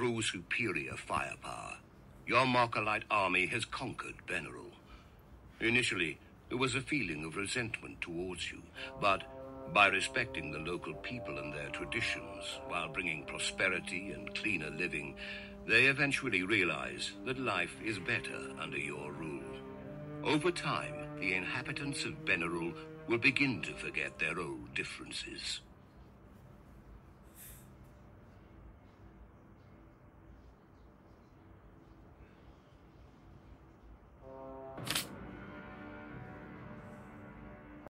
through superior firepower, your Markalite army has conquered Benerul. Initially, there was a feeling of resentment towards you, but by respecting the local people and their traditions while bringing prosperity and cleaner living, they eventually realize that life is better under your rule. Over time, the inhabitants of Benerul will begin to forget their old differences.